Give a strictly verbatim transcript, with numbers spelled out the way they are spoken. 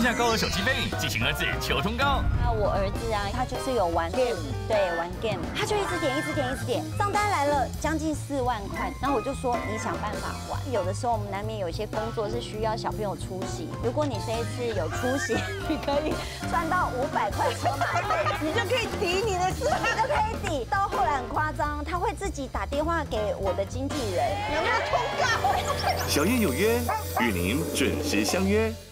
下高额手机费，寄请儿子求通告。 那我儿子啊，他就是有玩 game， 对，玩 game， 他就一直点，一直点，一直点，账单来了将近四万块。然后我就说你想办法还。有的时候我们难免有一些工作是需要小朋友出席，如果你这一次有出席，你可以赚到五百块车马费，你就可以抵你的事，你就可以抵。到后来很夸张，他会自己打电话给我的经纪人，有没有通告？ 小燕有约，与您准时相约。